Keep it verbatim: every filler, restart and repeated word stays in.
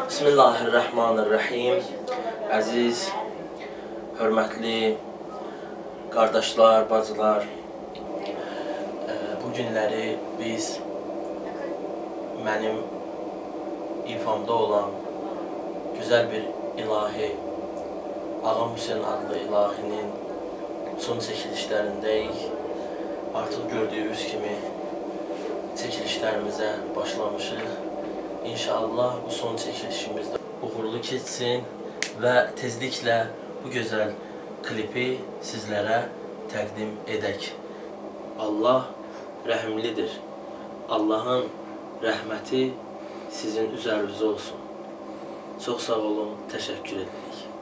Bismillahirrahmanirrahim. Əziz, hörmətli qardaşlar, bacılar, bu günləri biz mənim ifamda olan gözəl bir ilahi, Ağam Hüseyn adlı ilahinin son çəkilişlərindəyik. Artıq gördüyünüz kimi çəkilişlərimizə başlamışıq. İnşallah bu son çəkilişimizdə uğurlu keçsin və tezliklə bu gözəl klipi sizlərə təqdim edək. Allah rəhimlidir. Allahın rəhməti sizin üzərinizə olsun. Çox sağ olun, təşəkkür edirik.